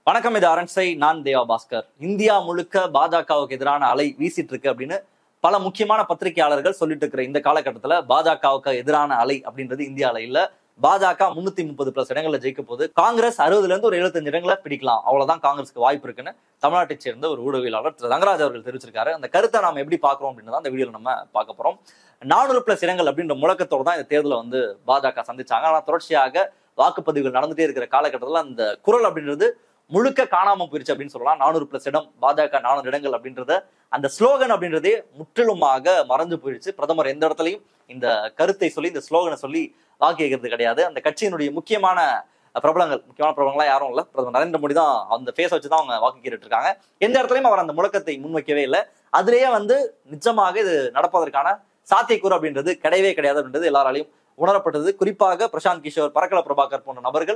வணக்கம், இது அரண்சை. நான் தேவா பாஸ்கர். இந்தியா முழுக்க பாஜகவுக்கு எதிரான அலை வீசிட்டு இருக்கு அப்படின்னு பல முக்கியமான பத்திரிகையாளர்கள் சொல்லிட்டு இருக்கிற இந்த காலகட்டத்துல பாஜகவுக்கு எதிரான அலை அப்படின்றது இந்தியாவில இல்ல. பாஜக 330+ இடங்கள்ல ஜெயிக்க போது, காங்கிரஸ் 60ல இருந்து ஒரு 75 இடங்களை பிடிக்கலாம், அவ்வளவுதான் காங்கிரஸுக்கு வாய்ப்பு இருக்குன்னு தமிழ்நாட்டை சேர்ந்த ஒரு ஊடகவியலாளர் திரு ரங்கராஜ் அவர்கள் தெரிவிச்சிருக்காரு. அந்த கருத்தை நாம எப்படி பாக்குறோம் அப்படின்னு தான் இந்த வீடியோல நம்ம பார்க்க போறோம். 400+ இடங்கள் அப்படின்ற முழக்கத்தோடு தான் இந்த தேர்தலை பாஜக சந்திச்சாங்க. ஆனா தொடர்ச்சியாக வாக்குப்பதிவுகள் நடந்துட்டே இருக்கிற காலகட்டத்தில் அந்த குரல் அப்படின்றது முழுக்க காணாம போயிருச்சு அப்படின்னு சொல்லலாம். 400+ இடம், பாஜக 400 இடங்கள் அப்படின்றத அந்த ஸ்லோகன் அப்படின்றதே முற்றிலுமாக மறைஞ்சு போயிடுச்சு. பிரதமர் எந்த இடத்துலையும் இந்த கருத்தை சொல்லி, இந்த ஸ்லோகனை சொல்லி வாக்கு கேட்கறது கிடையாது. அந்த கட்சியினுடைய முக்கியமான பிரபலங்களா யாரும் இல்ல, பிரதமர் நரேந்திர மோடி தான் அந்த ஃபேஸை வச்சுதான் அவங்க வாக்கு கேட்டுட்டு இருக்காங்க. எந்த இடத்துலயும் அவர் அந்த முழக்கத்தை முன்வைக்கவே இல்லை. அதுலயே நிஜமாக இது நடப்பதற்கான சாத்தியக்கூறு அப்படின்றது கிடையவே கிடையாது அப்படின்றது எல்லாராலையும் உணரப்பட்டது. குறிப்பாக பிரசாந்த் கிஷோர், பரக்கல பிரபாகர் போன்ற நபர்கள்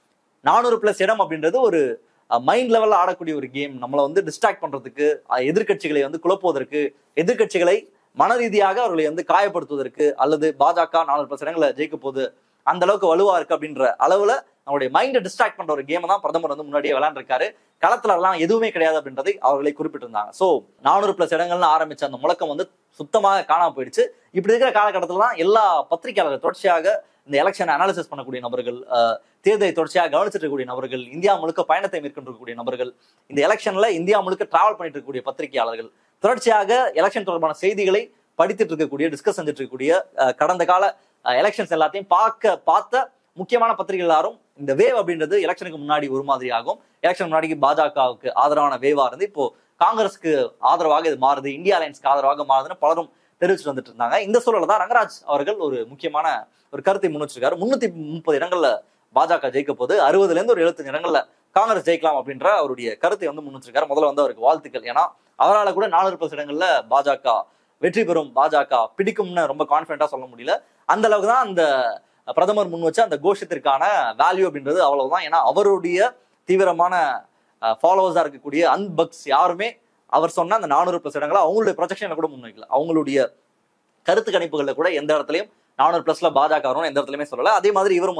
400+ இடம் அப்படின்றது ஒரு மைண்ட் லெவல்ல ஆடக்கூடிய ஒரு கேம். நம்மளை டிஸ்ட்ராக்ட் பண்றதுக்கு, எதிர்கட்சிகளை குழப்புவதற்கு, எதிர்கட்சிகளை மன ரீதியாக அவர்களை காயப்படுத்துவதற்கு, அல்லது பாஜக 400+ இடங்களை ஜெயிக்க போது அந்த அளவுக்கு வலுவா இருக்கு அப்படின்ற அளவுல நம்மளுடைய மைண்டை டிஸ்ட்ராக்ட் பண்ற ஒரு கேம் தான் பிரதமர் முன்னாடியே விளையாண்டுருக்காரு. களத்துல எல்லாம் எதுவுமே கிடையாது அப்படின்றதை அவர்களை குறிப்பிட்டிருந்தாங்க. சோ 400+ இடங்கள்னு ஆரம்பிச்ச அந்த முழக்கம் சுத்தமாக காணாம போயிடுச்சு. இப்படி இருக்கிற காலகட்டத்துல தான் எல்லா பத்திரிகையாளர்கள் தொடர்ச்சியாக இந்த எலெக்ஷன் அனாலிசிஸ் பண்ணக்கூடிய நபர்கள், தேர்தலை தொடர்ச்சியாக கவனிச்சிட்டு இருக்கக்கூடிய நபர்கள், இந்தியா முழுக்க பயணத்தை மேற்கொண்டிருக்கக்கூடிய நபர்கள், இந்த எலெக்ஷன்ல இந்தியா முழுக்க டிராவல் பண்ணிட்டு இருக்கக்கூடிய பத்திரிகையாளர்கள், தொடர்ச்சியாக எலெக்ஷன் தொடர்பான செய்திகளை படித்துட்டு இருக்கக்கூடிய, டிஸ்கஸ் செஞ்சுட்டு இருக்கக்கூடிய, கடந்த கால எலெக்ஷன்ஸ் எல்லாத்தையும் பார்த்த முக்கியமான பத்திரிகை எல்லாரும் இந்த வேவ் அப்படின்றது எலெக்ஷனுக்கு முன்னாடி ஒரு மாதிரி ஆகும், எலெக்ஷன் முன்னாடி பாஜகவுக்கு ஆதரவான வேவா இருந்து இப்போ காங்கிரஸ்க்கு ஆதரவாக இது மாறுது, இந்தியா அலையன்ஸ்க்கு ஆதரவாக மாறுதுன்னு பலரும் தெரிவிச்சுட்டு வந்துட்டு இருந்தாங்க. இந்த சூழல தான் ரங்கராஜ் அவர்கள் ஒரு முக்கியமான ஒரு கருத்தை முன் வச்சிருக்காரு. 330 இடங்கள்ல பாஜக ஜெயிக்க போது, 60ல இருந்து ஒரு 75 இடங்கள்ல காங்கிரஸ் ஜெயிக்கலாம் அப்படின்ற அவருடைய கருத்தை முன் வச்சிருக்காரு. முதல்ல அவருக்கு வாழ்த்துக்கள். ஏன்னா அவரால் கூட 400+ இடங்கள்ல பாஜக வெற்றி பெறும், பாஜக பிடிக்கும்னு ரொம்ப கான்பிடண்டா சொல்ல முடியல. அந்த அளவுக்கு தான் அந்த பிரதமர் முன் வச்ச அந்த கோஷத்திற்கான வேல்யூ அப்படின்றது அவ்வளவுதான். ஏன்னா அவருடைய தீவிரமான ஃபாலோவர்ஸா இருக்கக்கூடிய அன்பக்ஸ் யாருமே அவர் சொன்ன அந்த 400+ இடங்களை அவங்களுடைய ப்ரொஜெக்ஷனை கூட முன்வைக்கல. அவங்களுடைய கருத்து கணிப்புகள்ல கூட எந்த இடத்துலயும் 400+ பாஜக வரும் எந்த இடத்துலயுமே சொல்லல. அதே மாதிரி இவரும்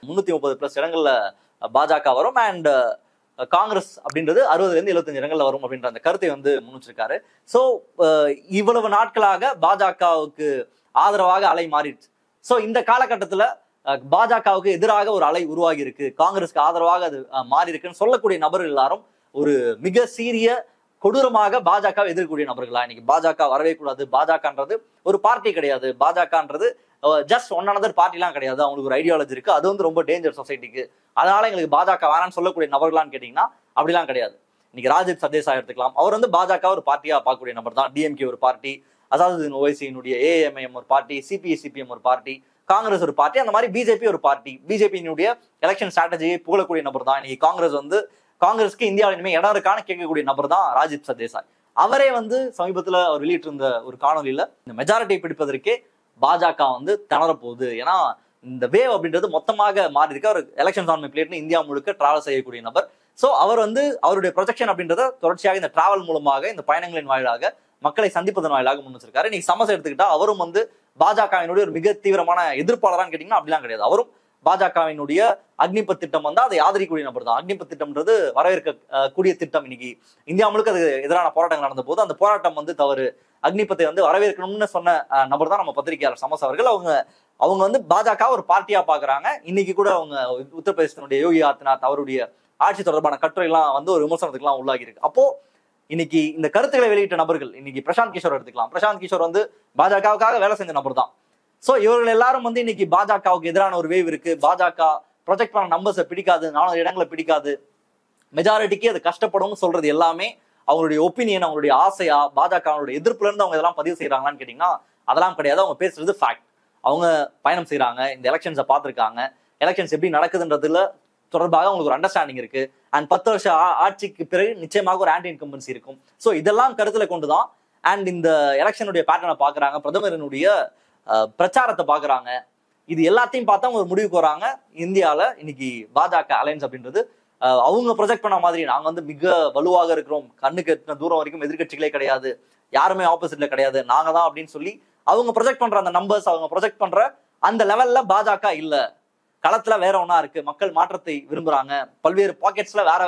330+ இடங்கள்ல பாஜக வரும் அண்ட் காங்கிரஸ் அப்படின்றது 60ல இருந்து 75 இடங்கள்ல வரும் அப்படின்ற அந்த கருத்தை முன் வச்சிருக்காரு. சோ இவ்வளவு நாட்களாக பாஜகவுக்கு ஆதரவாக அலை மாறிடுச்சு. சோ இந்த காலகட்டத்துல பாஜகவுக்கு எதிராக ஒரு அலை உருவாகி இருக்கு, காங்கிரஸ்க்கு ஆதரவாக அது மாறி இருக்குன்னு சொல்லக்கூடிய நபர்கள் எல்லாரும் ஒரு மிக சீரிய கொடூரமாக பாஜக எதிர்க்கக்கூடிய நபர்களா? இன்னைக்கு பாஜக வரவே கூடாது, பாஜகன்றது ஒரு பார்ட்டி கிடையாது, பாஜகன்றது ஜஸ்ட் ஒன் அனதர் பார்ட்டிலாம் கிடையாது, அவங்களுக்கு ஒரு ஐடியாலஜி இருக்கு, அது ரொம்ப டேஞ்சர் சொசைட்டிக்கு, அதனால எங்களுக்கு பாஜக வேணான்னு சொல்லக்கூடிய நபர்களான்னு கேட்டீங்கன்னா அப்படிலாம் கிடையாது. இன்னைக்கு ராஜீவ் சர்தேசாய் எடுத்துக்கலாம். அவர் பாஜக ஒரு பார்ட்டியா பார்க்கக்கூடிய நபர் தான். டிஎம்கே ஒரு பார்ட்டி, அசாதுதீன் ஓவைசியினுடைய ஏஎம்ஐஎம் ஒரு பார்ட்டி, சிபிஎம் ஒரு பார்ட்டி, காங்கிரஸ் ஒரு பார்ட்டி, அந்த மாதிரி பிஜேபி ஒரு பார்ட்டி. பிஜேபியினுடைய எலெக்ஷன் ஸ்ட்ராட்டஜியை புகழக்கூடிய நபர் தான். இன்னைக்கு காங்கிரஸ்க்கு இந்தியாவில் இனிமே இடம் இருக்கான்னு கேட்கக்கூடிய நபர் தான் ராஜீவ் சர்தேசாய். அவரே சமீபத்துல அவர் வெளியிட்டிருந்த ஒரு காணொலியில இந்த மெஜாரிட்டியை பிடிப்பதற்கே பாஜக திணற போகுது. ஏன்னா இந்த வேவ் அப்படின்றது மொத்தமாக மாறி இருக்கு. அவர் எலெக்ஷன்ஸ் ஆன் மை பிளேட்னு இந்தியா முழுக்க டிராவல் செய்யக்கூடிய நபர். சோ அவர் அவருடைய ப்ரொஜெக்ஷன் அப்படின்றத தொடர்ச்சியாக இந்த டிராவல் மூலமாக, இந்த பயணங்களின் வாயிலாக, மக்களை சந்திப்பதன் வாயிலாக முன் வச்சிருக்காரு. இன்னைக்கு சமஸ் எடுத்துக்கிட்டா அவரும் பாஜகவினுடைய ஒரு மிக தீவிரமான எதிர்ப்பாளரான்னு கேட்டீங்கன்னா அப்படிலாம் கிடையாது. அவரும் பாஜகவினுடைய அக்னிபத் திட்டம் அதை ஆதரிக்கூடிய நபர் தான். அக்னிபத் திட்டம்ன்றது வரவேற்க கூடிய திட்டம். இன்னைக்கு இந்தியா முழுக்க அது எதிரான போராட்டங்கள் நடந்த போது அந்த போராட்டம் தவறு, அக்னிபத்தை வரவேற்கணும்னு சொன்ன நபர் தான் நம்ம பத்திரிகையாளர் சமஸ் அவர்கள். அவங்க பாஜக ஒரு பார்ட்டியா பாக்குறாங்க. இன்னைக்கு கூட அவங்க உத்தரப்பிரதேசத்தினுடைய யோகி ஆதித்யநாத் அவருடைய ஆட்சி தொடர்பான கட்டுரை எல்லாம் ஒரு விமர்சனத்துக்கு எல்லாம் உள்ளாகி இருக்கு. அப்போ இன்னைக்கு இந்த கருத்துக்களை வெளியிட்ட நபர்கள், இன்னைக்கு பிரசாந்த் கிஷோர் எடுத்துக்கலாம். பிரசாந்த் கிஷோர் பாஜகவுக்காக வேலை செஞ்ச நபர் தான். சோ இவர்கள் எல்லாரும் இன்னைக்கு பாஜகவுக்கு எதிரான ஒரு வேவ் இருக்கு, பாஜக ப்ரொஜெக்ட் பண்ண நம்பர்ஸை பிடிக்காது, 400 இடங்களை பிடிக்காது, மெஜாரிட்டிக்கு அது கஷ்டப்படும் சொல்றது எல்லாமே அவங்களுடைய ஒப்பீனியன், அவங்களுடைய ஆசையா, பாஜகவுடைய எதிர்ப்புல இருந்து அவங்க இதெல்லாம் பதிவு செய்யறாங்களான்னு கேட்டீங்கன்னா அதெல்லாம் கிடையாது. அவங்க பேசுறது ஃபேக்ட். அவங்க பயணம் செய்யறாங்க, இந்த எலெக்ஷன்ஸை பார்த்திருக்காங்க, எலெக்ஷன்ஸ் எப்படி நடக்குதுன்றதுல தொடர்பாக அவங்களுக்கு ஒரு அண்டர்ஸ்டாண்டிங் இருக்கு. அண்ட் 10 வருஷ ஆட்சிக்கு பிறகு நிச்சயமாக ஒரு ஆன்டி இன்கம்பன்சி இருக்கும். சோ இதெல்லாம் கருத்துல கொண்டுதான் அண்ட் இந்த எலெக்ஷனுடைய பேட்டர்னை பாக்குறாங்க, பிரதமரினுடைய பிரச்சாரத்தை பாக்குறாங்க. இது எல்லாத்தையும் பார்த்தா அவங்க ஒரு முடிவுக்கு வராங்க. இந்தியால இன்னைக்கு பாஜக அலையன்ஸ் அப்படின்றது அவங்க ப்ரொஜெக்ட் பண்ண மாதிரி நாங்க மிக வலுவாக இருக்கிறோம், கண்ணுக்கு எட்டின தூரம் வரைக்கும் எதிர்கட்சிகளே கிடையாது, யாருமே ஆப்போசிட்ல கிடையாது, நாங்க தான் அப்படின்னு சொல்லி அவங்க ப்ரொஜெக்ட் பண்ற அந்த நம்பர்ஸ், அவங்க ப்ரொஜெக்ட் பண்ற அந்த லெவல்ல பாஜக இல்ல. களத்துல வேற ஒன்னா இருக்கு. மக்கள் மாற்றத்தை விரும்புறாங்க. பல்வேறு பாக்கெட்ஸ்ல வேற வேற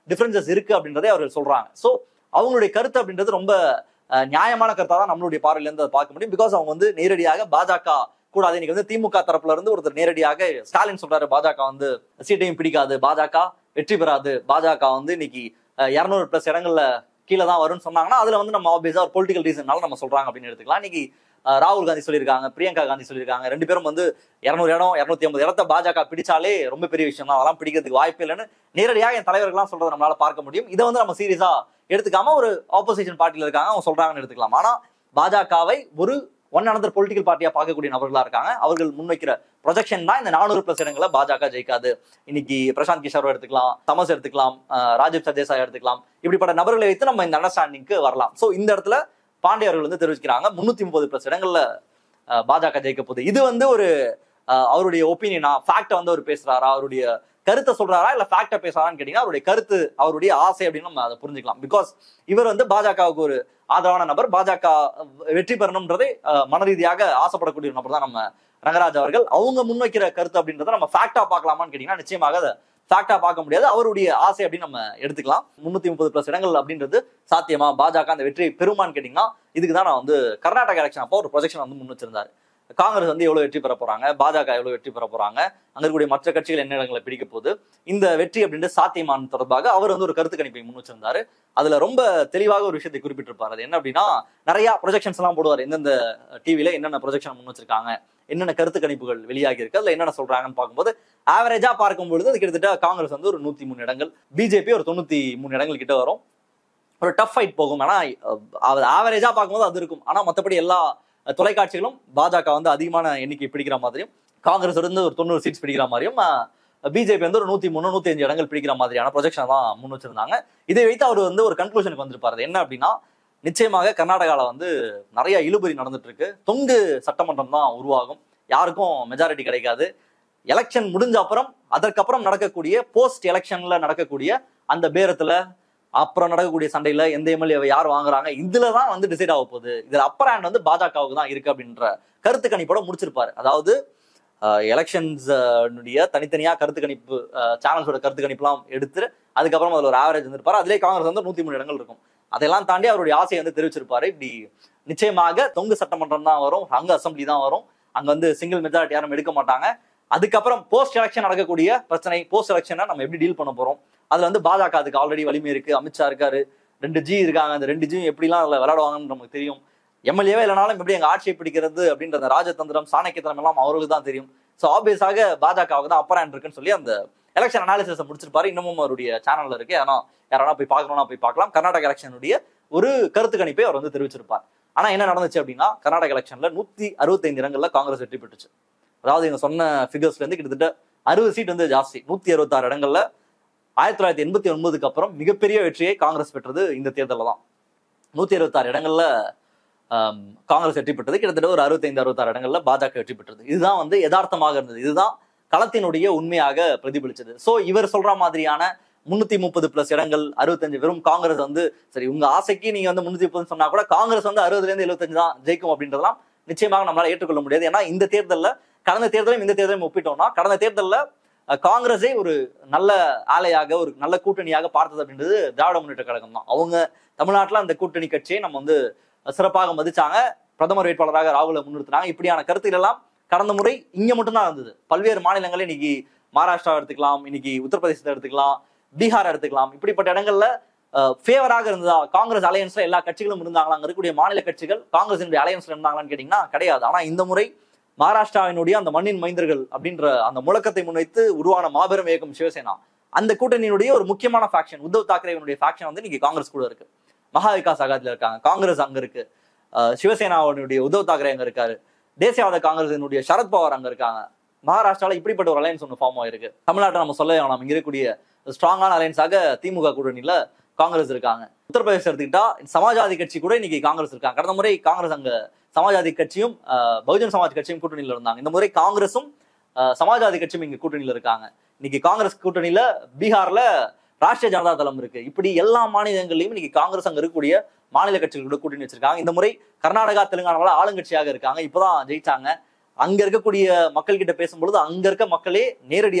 டிஃபரன்சஸ் இருக்கு அப்படின்றதை அவர்கள் சொல்றாங்க. ஸோ அவங்களுடைய கருத்து அப்படின்றது ரொம்ப நியாயமான கருத்தா தான் நம்மளுடைய பார்வையில இருந்து அதை பார்க்க முடியும். பிகாஸ் அவங்க வந்து நேரடியாக பாஜக கூடாது. இன்னைக்கு வந்து திமுக தரப்புல இருந்து ஒருத்தர் நேரடியாக ஸ்டாலின் சொல்றாரு பாஜக வந்து சீட்டையும் பிடிக்காது, பாஜக வெற்றி பெறாது, பாஜக வந்து இன்னைக்கு 200+ இடங்கள்ல கீழே தான் வரும்னு சொன்னாங்கன்னா அதுல வந்து நம்ம ஆப்வியஸா ஒரு பொலிட்டிக்கல் ரீசன்னால நம்ம சொல்றாங்க அப்படின்னு எடுத்துக்கலாம். இன்னைக்கு ராகுல் காந்தி சொல்லியிருக்காங்க, பிரியங்கா காந்தி சொல்லியிருக்காங்க, 2 பேரும் வந்து 200 இடம் 250 இடத்த பாஜக பிடிச்சாலே ரொம்ப பெரிய விஷயம் தான், அதெல்லாம் பிடிக்கிறதுக்கு வாய்ப்பு இல்லைன்னு நேரடியாக என் தலைவர்கள்லாம் சொல்றதை நம்மளால பார்க்க முடியும். இதை வந்து நம்ம சீரியஸா எடுத்துக்காம ஒரு ஆப்போசிஷன் பார்ட்டியில இருக்காங்க அவங்க சொல்றாங்கன்னு எடுத்துக்கலாம். ஆனா பாஜகவை ஒரு ஒன் அனதர் பொலிட்டிக்கல் பார்ட்டியா பார்க்கக்கூடிய நபர்களா இருக்காங்க. அவர்கள் முன்வைக்கிற ப்ரொஜெக்ஷன் தான் இந்த 400+ இடங்களை பாஜக ஜெயிக்காது. இன்னைக்கு பிரசாந்த் கிஷோர் எடுத்துக்கலாம், தமஸ் எடுத்துக்கலாம், ராஜீவ் சர்தேசாய் எடுத்துக்கலாம், இப்படிப்பட்ட நபர்களை வைத்து நம்ம இந்த அண்டர்ஸ்டாண்டிங்க்கு வரலாம். சோ இந்த இடத்துல பாண்டே அவர்கள் வந்து தெரிவிக்கிறாங்க 330+ இடங்கள்ல பாஜக ஜெயிக்க போகுது. இது வந்து ஒரு அவருடைய ஒப்பீனியனா, ஃபேக்ட வந்து அவர் பேசுறாரா, அவருடைய கருத்தை சொல்றாரா இல்ல ஃபேக்ட பேசுறாரான்னு கேட்டீங்கன்னா அவருடைய கருத்து, அவருடைய ஆசை அப்படின்னு நம்ம அதை புரிஞ்சுக்கலாம். பிகாஸ் இவர் வந்து பாஜகவுக்கு ஒரு ஆதரவான நபர், பாஜக வெற்றி பெறணும்ன்றதை மன ரீதியாக ஆசைப்படக்கூடிய நபர் தான் நம்ம ரங்கராஜ் அவர்கள். அவங்க முன்வைக்கிற கருத்து அப்படின்றத நம்ம ஃபேக்டா பார்க்கலாமான்னு கேட்டீங்கன்னா நிச்சயமாக அதை ஃபேக்டா பார்க்க முடியாது. அவருடைய ஆசை அப்படின்னு நம்ம எடுத்துக்கலாம். 330+ இடங்கள் அப்படின்றது சாத்தியமா, பாஜக அந்த வெற்றியை பெருமான்னு கேட்டீங்கன்னா இதுக்குதான் நான் வந்து கர்நாடக எலெக்ஷன் அப்போ ஒரு ப்ரொஜெக்ஷன் வந்து முன் வச்சிருந்தாரு. காங்கிரஸ் வந்து எவ்வளவு வெற்றி பெற போறாங்க, பாஜக எவ்வளவு வெற்றி பெற போறாங்க, அங்க இருக்கக்கூடிய மற்ற கட்சிகள் என்ன இடங்களை பிடிக்க போகுது, இந்த வெற்றி அப்படின்றது சாத்தியமான தொடர்பாக அவர் வந்து ஒரு கருத்து கணிப்பை முன் வச்சிருந்தாரு. அதுல ரொம்ப தெளிவாக ஒரு விஷயத்தை குறிப்பிட்டிருப்பாரு. அது என்ன அப்படின்னா நிறைய ப்ரொஜெக்ஷன்ஸ் எல்லாம் போடுவார், எந்தெந்த டிவில என்னென்ன ப்ரொஜெக்ஷன் முன் வச்சிருக்காங்க, என்னென்ன கருத்து கணிப்புகள் வெளியாகி இருக்கு, அதுல என்னென்ன சொல்றாங்கன்னு பார்க்கும்போது ஆவரேஜா பார்க்கும்பொழுது அது கிட்டத்தட்ட காங்கிரஸ் வந்து ஒரு 103 இடங்கள், பிஜேபி ஒரு 93 இடங்கள் கிட்ட வரும். ஒரு டஃப் ஃபைட் போகும். ஆனா ஆவரேஜா பார்க்கும்போது அது இருக்கும். ஆனா மற்றபடி எல்லா தொலைக்காட்சிகளும் பாஜக வந்து அதிகமான எண்ணிக்கை பிடிக்கிற மாதிரியும், காங்கிரஸ் வந்து ஒரு 90 சீட்ஸ் பிடிக்கிற மாதிரியும், பிஜேபி வந்து ஒரு 103 105 இடங்கள் பிடிக்கிற மாதிரியான ப்ரொஜெக்ஷன் தான் முன் வச்சிருந்தாங்க. இதை வைத்து அவர் வந்து ஒரு கன்க்ளூஷனுக்கு வந்திருப்பாரு. என்ன அப்படின்னா நிச்சயமாக கர்நாடகாவில் வந்து நிறைய இழுபறி நடந்துட்டு இருக்கு, தொங்கு சட்டமன்றம் தான் உருவாகும், யாருக்கும் மெஜாரிட்டி கிடைக்காது. எலெக்ஷன் முடிஞ்ச அப்புறம் அதற்கப்புறம் நடக்கக்கூடிய போஸ்ட் எலெக்ஷன்ல நடக்கக்கூடிய அந்த பேரத்துல அப்புறம் நடக்கக்கூடிய சண்டையில எந்த எம்எல்ஏவை யார் வாங்குறாங்க இதுலதான் வந்து டிசைட் ஆக போகுது. இதுல அப்பர் ஹேண்ட் வந்து பாஜகவுக்கு தான் இருக்கு அப்படின்ற கருத்து கணிப்போட முடிச்சிருப்பாரு. அதாவது எலெக்ஷன்ஸ் தனித்தனியா கருத்து கணிப்பு சேனல்ஸோட கருத்து கணிப்புலாம் எடுத்து அதுக்கப்புறம் அதுல ஒரு ஆவரேஜ் வந்துருப்பாரு. அதுலேயே காங்கிரஸ் வந்து 103 இடங்கள் இருக்கும். அதெல்லாம் தாண்டி அவருடைய ஆசையை வந்து தெரிவிச்சிருப்பாரு. இப்படி நிச்சயமாக தொங்கு சட்டமன்றம் தான் வரும், அங்க அசம்பிளி தான் வரும், அங்க வந்து சிங்கிள் மெஜாரிட்டி யாரும் எடுக்க மாட்டாங்க. அதுக்கப்புறம் போஸ்ட் எலெக்ஷன் நடக்கக்கூடிய பிரச்சனை, போஸ்ட் எலெக்ஷனை நம்ம எப்படி டீல் பண்ண போறோம், அதுல வந்து பாஜக அதுக்கு ஆல்ரெடி வலிமை இருக்கு, அமித்ஷா இருக்காரு, 2G இருக்காங்க, அந்த 2G எப்படிலாம் அதுல விளையாடுவாங்கன்னு நமக்கு தெரியும். எம்எல்ஏவே இல்லைனாலும் எப்படி எங்க ஆட்சியை பிடிக்கிறது அப்படின்ற அந்த ராஜதந்திரம் சாணக்கியத்தனம் எல்லாம் அவர்களுக்கு தான் தெரியும். ஸோ ஆப்வியஸாக பாஜகவுக்கு தான் அப்பர் ஹேண்ட் இருக்குன்னு சொல்லி அந்த எலெக்ஷன் அனாலிசிஸ் முடிச்சிருப்பாரு. இன்னமும் அவருடைய சேனல்ல இருக்கு, ஆனா யாரானா போய் பார்க்கணும்னா போய் பார்க்கலாம். கர்நாடக எலெக்ஷனுடைய ஒரு கருத்து கணிப்பை அவர் வந்து தெரிவிச்சிருப்பார். ஆனா என்ன நடந்துச்சு அப்படின்னா கர்நாடக எலெக்ஷன்ல 165 இடங்கள்ல காங்கிரஸ் வெற்றி பெற்றுச்சு. அதாவது இவங்க சொன்ன ஃபிகர்ஸ்ல இருந்து கிட்டத்தட்ட 60 சீட் வந்து ஜாஸ்தி. 166 இடங்கள்ல 1989க்கு அப்புறம் மிகப்பெரிய வெற்றியை காங்கிரஸ் பெற்றது இந்த தேர்தலில் தான். 166 இடங்கள்ல காங்கிரஸ் வெற்றி பெற்றது, கிட்டத்தட்ட ஒரு 65-66 இடங்கள்ல பாஜக வெற்றி பெற்றது. இதுதான் வந்து யதார்த்தமாக இருந்தது, இதுதான் களத்தினுடைய உண்மையாக பிரதிபலிச்சது. சோ இவர் சொல்ற மாதிரியான 330+ இடங்கள் 65 வெறும் காங்கிரஸ் வந்து சரி உங்க ஆசைக்கு நீங்க வந்து 330 சொன்னா கூட காங்கிரஸ் வந்து 60-75 தான் ஜெயிக்கும் அப்படின்றதெல்லாம் நிச்சயமாக நம்மளால ஏற்றுக்கொள்ள முடியாது. ஏன்னா இந்த தேர்தலில் கடந்த தேர்தலையும் இந்த தேர்தலையும் ஒப்பிட்டோம்னா கடந்த தேர்தலில் காங்கிரஸை ஒரு நல்ல ஆலையாக ஒரு நல்ல கூட்டணியாக பார்த்தது அப்படின்றது திராவிட முன்னேற்ற கழகம் தான். அவங்க தமிழ்நாட்டில் அந்த கூட்டணி கட்சியை நம்ம வந்து சிறப்பாக மதிச்சாங்க, பிரதமர் வேட்பாளராக ராகுலை முன்னிறுத்தினாங்க. இப்படியான கருத்துக்கள் எல்லாம் கடந்த முறை இங்க மட்டும்தான் இருந்தது. பல்வேறு மாநிலங்களே இன்னைக்கு மகாராஷ்டிரா எடுத்துக்கலாம், இன்னைக்கு உத்தரப்பிரதேசத்தை எடுத்துக்கலாம், பீகார் எடுத்துக்கலாம், இப்படிப்பட்ட இடங்கள்ல ஃபேவராக இருந்ததா காங்கிரஸ் அலையன்ஸ்ல எல்லா கட்சிகளும் இருந்தாங்களா, அங்க இருக்கக்கூடிய மாநில கட்சிகள் காங்கிரஸினுடைய அலையன்ஸ்ல இருந்தாங்களான்னு கேட்டீங்கன்னா கிடையாது. ஆனா இந்த முறை மகாராஷ்டிராவினுடைய அந்த மண்ணின் மைந்தர்கள் அப்படின்ற அந்த முழக்கத்தை முன்வைத்து உருவான மாபெரும் இயக்கம் சிவசேனா, அந்த கூட்டணியினுடைய ஒரு முக்கியமான ஃபேக்ஷன் உத்தவ் தாக்கரேவினுடைய ஃபேக்ஷன் வந்து இன்னைக்கு காங்கிரஸ் கூட இருக்கு. மகா விகாஸ் அகாதில இருக்காங்க, காங்கிரஸ் அங்க இருக்கு, சிவசேனாவுடைய உத்தவ் தாக்கரே அங்க இருக்காரு, தேசியவாத காங்கிரசினுடைய சரத்பவார் அங்க இருக்காங்க. மகாராஷ்டிரால இப்படிப்பட்ட ஒரு அலையன்ஸ் ஒன்று ஃபார்ம் ஆயிருக்கு. தமிழ்நாட்டை நம்ம சொல்ல வேணாம், இங்க இருக்கக்கூடிய ஸ்ட்ராங்கான அலையன்ஸாக திமுக கூட்டணியில காங்கிரஸ் இருக்காங்க. உத்தரப்பிரதேசம் எடுத்துக்கிட்டா சமாஜ்வாதி கட்சி கூட இன்னைக்கு காங்கிரஸ் இருக்காங்க. கடந்த முறை காங்கிரஸ் அங்க சமாஜ்வாதி கட்சியும் பகுஜன் சமாஜ் கட்சியும் கூட்டணியில இருந்தாங்க. இந்த முறை காங்கிரஸும் சமாஜ்வாதி கட்சியும் இங்க கூட்டணியில இருக்காங்க. இன்னைக்கு காங்கிரஸ் கூட்டணியில பீகார்ல ராஷ்டிரிய ஜனதா தளம் இருக்கு. இப்படி எல்லா மாநிலங்கள்லயும் இன்னைக்கு காங்கிரஸ் அங்க இருக்கக்கூடிய மாநில கட்சிகளோட கூட்டணி வச்சிருக்காங்க. இந்த முறை கர்நாடகா தெலுங்கானால ஆளுங்கட்சியாக இருக்காங்க, இப்பதான் ஜெயிச்சாங்க. அங்க இருக்கக்கூடிய மக்கள் கிட்ட பேசும்பொழுது அங்க இருக்க மக்களே நேரடியாக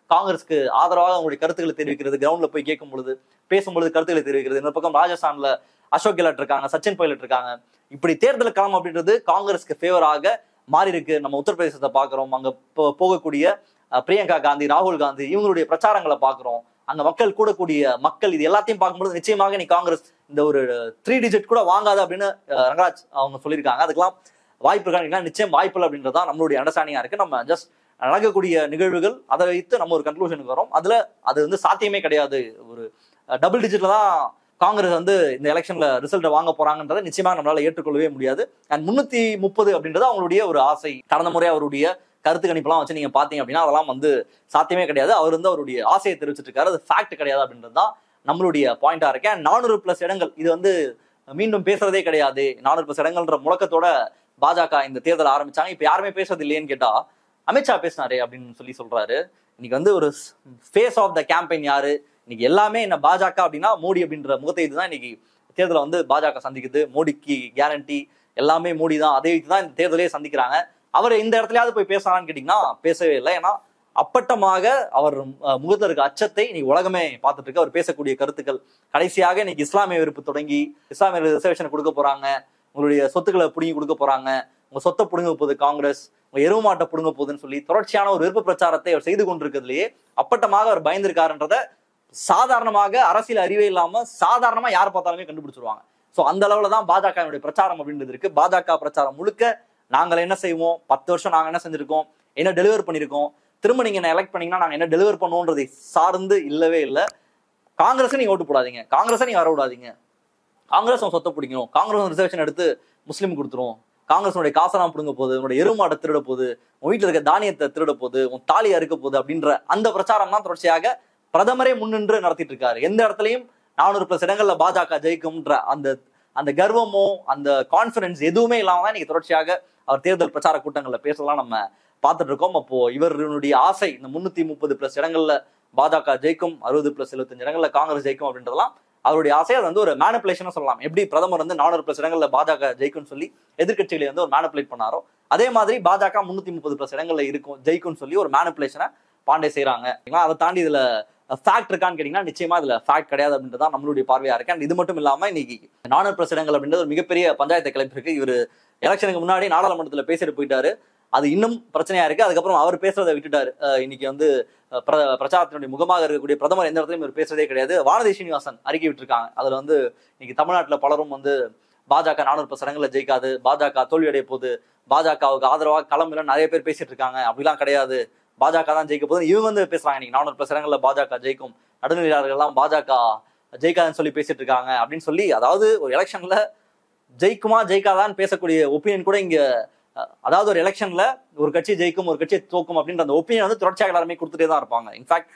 காங்கிரஸ்க்கு ஆதரவாக அவங்களுடைய கருத்துக்களை தெரிவிக்கிறது, கிரவுண்ட்ல போய் கேட்கும் பொழுது பேசும்பொழுது கருத்துக்களை தெரிவிக்கிறது. இந்த பக்கம் ராஜஸ்தான்ல அசோக் கெலாட் இருக்காங்க, சச்சின் பைலட் இருக்காங்க. இப்படி தேர்தல் களம் அப்படின்றது காங்கிரஸ்க்கு ஃபேவராக மாறி இருக்கு. நம்ம உத்தரப்பிரதேசத்தை பாக்குறோம், அங்க போகக்கூடிய பிரியங்கா காந்தி, ராகுல் காந்தி இவங்களுடைய பிரச்சாரங்களை பாக்குறோம், அங்க மக்கள் கூடக்கூடிய மக்கள், இது எல்லாத்தையும் பார்க்கும்போது நிச்சயமாக நீ காங்கிரஸ் இந்த ஒரு 3 டிஜிட் கூட வாங்காது அப்படின்னு ரங்கராஜ் அவங்க சொல்லியிருக்காங்க. அதுக்கெல்லாம் வாய்ப்பு இருக்காங்க, நிச்சயம் வாய்ப்பு இல்லை அப்படின்றதான் நம்மளுடைய அண்டர்ஸ்டாண்டிங்கா இருக்கு. நம்ம ஜஸ்ட் நடக்கக்கூடிய நிகழ்வுகள் அதை வைத்து நம்ம ஒரு கன்க்ளூஷனுக்கு வரோம். அதுல அது சாத்தியமே கிடையாது. ஒரு டபுள் டிஜிட்ல தான் காங்கிரஸ் இந்த எலெக்ஷன்ல ரிசல்ட் வாங்க போறாங்கன்றதை நிச்சயமாக நம்மளால ஏற்றுக்கொள்ளவே முடியாது. அண்ட் 330 அப்படின்றது அவங்களுடைய ஒரு ஆசை. கடந்த முறை அவருடைய கருத்து கணிப்பெல்லாம் வச்சு நீங்க பாத்தீங்க அப்படின்னா அதெல்லாம் சாத்தியமே கிடையாது. அவர் அவருடைய ஆசையை தெரிவிச்சிட்டு இருக்காரு, அது ஃபேக்ட் கிடையாது அப்படின்றது தான் நம்மளுடைய பாயிண்டா இருக்கேன். 400+ இடங்கள் இது மீண்டும் பேசுறதே கிடையாது. 400+ இடங்கள்ன்ற முழக்கத்தோட பாஜக இந்த தேர்தல் ஆரம்பிச்சாங்க. இப்ப யாருமே பேசுறது இல்லையேன்னு கேட்டா அமித்ஷா பேசினாரு அப்படின்னு சொல்றாரு. இன்னைக்கு ஒரு ஃபேஸ் ஆஃப் த கேம்பெயின் யாரு, இன்னைக்கு எல்லாமே என்ன பாஜக அப்படின்னா மோடி அப்படின்ற முகத்தை இதுதான் இன்னைக்கு தேர்தலை பாஜக சந்திக்குது. மோடிக்கு கேரண்டி எல்லாமே மோடி தான், அதே தான் இந்த தேர்தலே சந்திக்கிறாங்க. அவர் இந்த இடத்துலயாவது போய் பேசலாம்னு கேட்டீங்கன்னா பேசவே இல்லை. ஏன்னா அப்பட்டமாக அவர் முகத்தில் இருக்க அச்சத்தை இன்னைக்கு உலகமே பார்த்துட்டு இருக்கு. அவர் பேசக்கூடிய கருத்துக்கள் கடைசியாக இன்னைக்கு இஸ்லாமிய வெறுப்பு தொடங்கி இஸ்லாமிய ரிசர்வேஷன் கொடுக்க போறாங்க, உங்களுடைய சொத்துக்களை பிடுங்கி கொடுக்க போறாங்க, உங்க சொத்தை பிடுங்க போகுது காங்கிரஸ், உங்க எருவு மாட்டை பிடுங்க போகுதுன்னு சொல்லி தொடர்ச்சியான ஒரு வெறுப்பு பிரச்சாரத்தை அவர் செய்து கொண்டிருக்கிறதுலயே அப்பட்டமாக அவர் பயந்திருக்காருன்றத சாதாரணமாக அரசியல் அறிவே இல்லாம சாதாரணமா யார் பார்த்தாலுமே கண்டுபிடிச்சிருவாங்க. சோ அந்த அளவுல தான் பாஜக பிரச்சாரம் அப்படின்றது இருக்கு. பாஜக பிரச்சாரம் முழுக்க நாங்கள் என்ன செய்வோம், 10 வருஷம் நாங்க என்ன செஞ்சிருக்கோம், என்ன டெலிவர் பண்ணிருக்கோம், திரும்ப நீங்க என்ன எலெக்ட் பண்ணீங்கன்னா நாங்க என்ன டெலிவர் பண்ணுவோன்றதை சார்ந்து இல்லவே இல்லை. காங்கிரஸ் நீங்க ஓட்டு போடாதீங்க, காங்கிரஸை நீங்க வர விடாதீங்க, காங்கிரஸ் சொத்தை பிடிக்கணும், காங்கிரஸ் ரிசர்வேஷன் எடுத்து முஸ்லீம் கொடுத்துரும், காங்கிரஸுடைய காசெல்லாம் பிடுங்க போகுது, உன்னோட எருமாட்டை திருட போகுது, உன் வீட்டுல இருக்க தானியத்தை திருட போகுது, உன் தாலியை அறுக்க போகுது அப்படின்ற அந்த பிரச்சாரம் தான் தொடர்ச்சியாக பிரதமரே முன்னின்று நடத்திட்டு இருக்காரு. எந்த இடத்துலையும் 400+ இடங்கள்ல பாஜக ஜெயிக்கும்ன்ற அந்த கர்வமோ அந்த கான்பிடன்ஸ் எதுவுமே இல்லாம தான் இன்னைக்கு தொடர்ச்சியாக அவர் தேர்தல் பிரச்சார கூட்டங்கள்ல பேசலாம் நம்ம பார்த்துட்டு இருக்கோம். அப்போ இவருடைய ஆசை இந்த 330+ இடங்கள்ல பாஜக ஜெயிக்கும், 60+75 இடங்கள்ல காங்கிரஸ் ஜெயிக்கும் அப்படின்றதெல்லாம் அவருடைய ஆசை. அது ஒரு மேனிபுலேஷன் சொல்லலாம். எப்படி பிரதமர் 400+ இடங்கள்ல பாஜக ஜெயிக்கும்னு சொல்லி எதிர்கட்சிகளை ஒரு மேனிபுலேட் பண்ணாரோ அதே மாதிரி பாஜக 330+ இடங்கள்ல இருக்கும் ஜெயிக்கும்னு சொல்லி ஒரு மேனிபுலேஷனை பாண்டே செய்யறாங்க. அதை தாண்டி இதுல ஃபேக்ட் இருக்கான்னு கேட்டீங்கன்னா நிச்சயமா இதுல ஃபேக்ட் கிடையாது அப்படின்றதான் நம்மளுடைய பார்வையா இருக்கு. அண்ட் இது மட்டும் இல்லாம இன்னைக்கு 400+ இடங்கள் அப்படின்றது ஒரு மிகப்பெரிய பஞ்சாயத்தை கிளப்பி இருக்கு. இவர் எலெக்ஷனுக்கு முன்னாடி நாடாளுமன்றத்துல பேசிட்டு போயிட்டாரு, அது இன்னும் பிரச்சனையா இருக்கு. அதுக்கப்புறம் அவர் பேசுறதை விட்டுட்டாரு. இன்னைக்கு பிரச்சாரத்தினுடைய முகமாக இருக்கக்கூடிய பிரதமர் எந்த இடத்துலயும் இவர் பேசுறதே கிடையாது. வானதி ஸ்ரீனிவாசன் அறிக்கை விட்டுருக்காங்க. அதுல இன்னைக்கு தமிழ்நாட்டுல பலரும் பாஜக 400+ இடங்கள்ல ஜெயிக்காது, பாஜக தோல்வி அடைய போகுது, பாஜகவுக்கு ஆதரவாக களம் நிறைய பேர் பேசிட்டு இருக்காங்க, அப்படிலாம் கிடையாது, பாஜக தான் ஜெயிக்க போகுது இவங்க பேசுறாங்க. இன்னைக்கு 400+ இடங்கள்ல பாஜக ஜெயிக்கும், நடுநிலையாளர்கள் எல்லாம் பாஜக ஜெயிக்காதுன்னு சொல்லி பேசிட்டு இருக்காங்க அப்படின்னு சொல்லி, அதாவது ஒரு எலெக்ஷன்ல ஜெயிக்குமா ஜெயிக்காதான்னு பேசக்கூடிய ஒப்பீனியன் கூட இங்க, அதாவது ஒரு எலெக்ஷன்ல ஒரு கட்சி ஜெயிக்கும் ஒரு கட்சியை தோக்கும் அப்படின்ற அந்த ஒப்பீனியன் தொடர்ச்சியாக எல்லாருமே கொடுத்துட்டே தான் இருப்பாங்க. இன்ஃபேக்ட்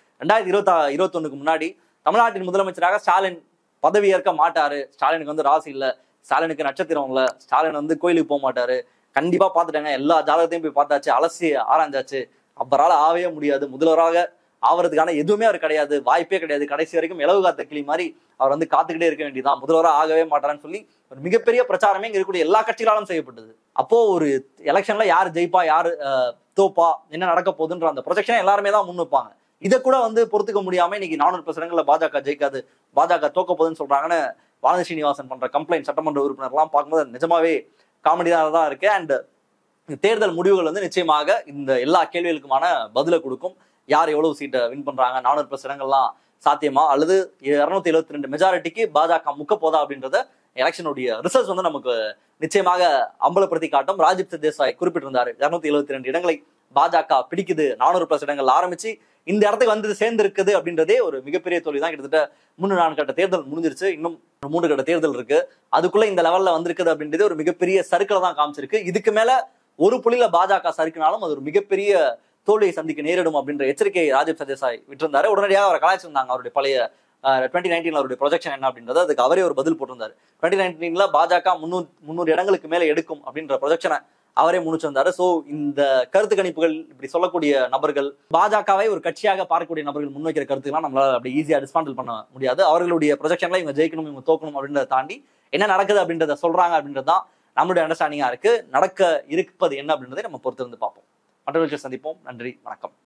2021 முன்னாடி தமிழ்நாட்டின் முதலமைச்சராக ஸ்டாலின் பதவி ஏற்க மாட்டாரு, ஸ்டாலினுக்கு ராசி இல்ல, ஸ்டாலினுக்கு நட்சத்திரம் இல்ல, ஸ்டாலின் கோயிலுக்கு போக மாட்டாரு, கண்டிப்பா பாத்துட்டாங்க, எல்லா ஜாதகத்தையும் போய் பார்த்தாச்சு, அலசி ஆராய்ச்சாச்சு, அவரால் ஆகவே முடியாது, முதல்வராக ஆவறதுக்கான எதுவுமே அவர் கிடையாது, வாய்ப்பே கிடையாது, கடைசி வரைக்கும் இலவு காத்த கிளி மாதிரி அவர் காத்துக்கிட்டே இருக்க வேண்டியதான், முதல்வராக ஆகவே மாட்டாருன்னு சொல்லி ஒரு மிகப்பெரிய பிரச்சாரமே இங்க இருக்கக்கூடிய எல்லா கட்சிகளாலும் செய்யப்பட்டது. அப்போ ஒரு எலெக்ஷன்ல யார் ஜெயிப்பா யாரு தோப்பா என்ன நடக்க போகுதுன்ற அந்த ப்ரொஜெக்ஷனை எல்லாருமே தான் முன் வைப்பாங்க. இதை கூட பொறுத்துக்க முடியாம இன்னைக்கு 400+ இடங்கள்ல பாஜக ஜெயிக்காது, பாஜக தோக்க போகுதுன்னு சொல்றாங்கன்னு வானதி ஸ்ரீனிவாசன் பண்ற கம்ப்ளைண்ட் சட்டமன்ற உறுப்பினர் எல்லாம் பார்க்கும்போது நிஜமாவே காமெடியாக தான் இருக்கு. அண்ட் தேர்தல் முடிவுகள் நிச்சயமாக இந்த எல்லா கேள்விகளுக்குமான பதிலை கொடுக்கும். யார் எவ்வளவு சீட்டை வின் பண்றாங்க, 400+ இடங்கள்லாம் சாத்தியமா அல்லது 272 மெஜாரிட்டிக்கு பாஜக முக்க போதா அப்படின்றத எலெக்ஷனுடைய ரிசல்ட்ஸ் நமக்கு நிச்சயமாக அம்பலப்படுத்தி காட்டும். ராஜீவ் சர்தேசாய் குறிப்பிட்டிருந்தாரு 272 இடங்களை பாஜக பிடிக்குது, 400+ இடங்கள் ஆரம்பிச்சு இந்த இடத்துக்கு சேர்ந்து இருக்குது அப்படின்றதே ஒரு மிகப்பெரிய தோல்வி தான். கிட்டத்தட்ட 3-4 கட்ட தேர்தல் முடிஞ்சிருச்சு, இன்னும் 3 கட்ட தேர்தல் இருக்கு, அதுக்குள்ள இந்த லெவல்ல வந்திருக்குது அப்படின்றது ஒரு மிகப்பெரிய சர்க்கிளை தான் காமிச்சிருக்கு. இதுக்கு மேல ஒரு புள்ளியில பாஜக சறுக்கினாலும் அது ஒரு மிகப்பெரிய தோல்வியை சந்திக்க நேரிடும் அப்படின்ற எச்சரிக்கை ராஜீவ் சர்தேசாய் விட்டிருந்தாரு. உடனடியாக அவரை கலாய்ச்சிருந்தாங்க. அவருடைய பழைய 2019 அவருடைய ப்ரொஜெக்ஷன் என்ன அப்படின்றது அதுக்கு அவரே ஒரு பதில் போட்டிருந்தாரு. 2019 பாஜக 300 இடங்களுக்கு மேல எடுக்கும் அப்படின்ற ப்ரொஜெக்ஷனை அவரே முன்னிச்சிருந்தாரு. சோ இந்த கருத்து கணிப்புகள் இப்படி சொல்லக்கூடிய நபர்கள், பாஜகவை ஒரு கட்சியாக பார்க்கக்கூடிய நபர்கள் முன்வைக்கிற கருத்துக்கெல்லாம் நம்மளால அப்படி ஈஸியா டிஸ்மாண்டில் பண்ண முடியாது. அவர்களுடைய ப்ரொஜெக்ஷன்ல இவங்க ஜெயிக்கணும் இவங்க தோக்கணும் அப்படின்றத தாண்டி என்ன நடக்குது அப்படின்றத சொல்றாங்க அப்படின்றதுதான் நம்மளுடைய அண்டர்ஸ்டாண்டிங்கா இருக்கு. நடக்க இருப்பது என்ன அப்படின்றதை நம்ம பொறுத்திருந்து பார்ப்போம். மற்றவர்கள் சந்திப்போம். நன்றி, வணக்கம்.